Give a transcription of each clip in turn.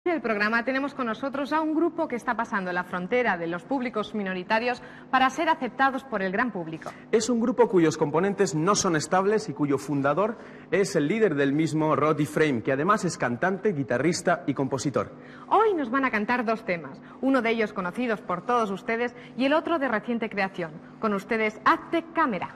En el programa tenemos con nosotros a un grupo que está pasando la frontera de los públicos minoritarios para ser aceptados por el gran público. Es un grupo cuyos componentes no son estables y cuyo fundador es el líder del mismo, Roddy Frame, que además es cantante, guitarrista y compositor. Hoy nos van a cantar dos temas, uno de ellos conocidos por todos ustedes y el otro de reciente creación. Con ustedes, Hazte Cámara.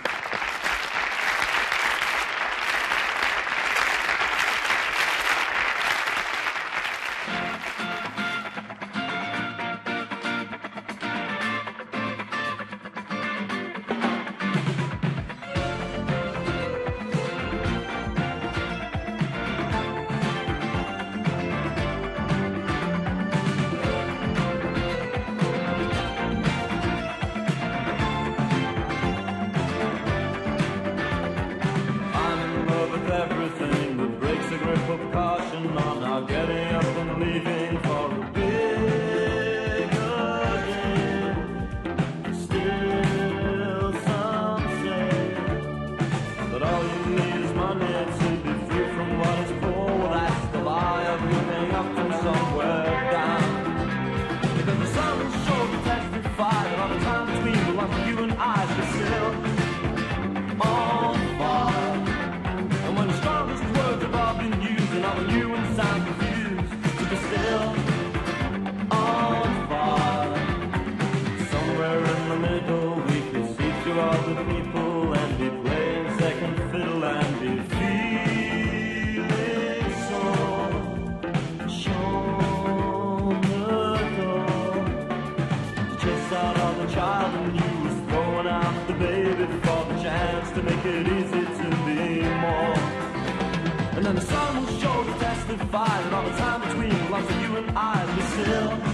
Everything that breaks the grip of caution on now getting up and leaving for a bigger game. Still some say that all you need is money to be free from what is poor. Well, that's the lie of living up from somewhere down. Because the sun will show to testify that all the time between belongs to you and I is still on fire. And when the strongest words have all been used and all the new ones sound confused, to be still on fire. Somewhere in the middle we can see through all the people and be playing second fiddle and be feeling so shown the door. To chase out all the child in you is throwing out the baby for the chance to make it easy to be more. And then the sun will show to testify that all the time between belongs to you and I. Be still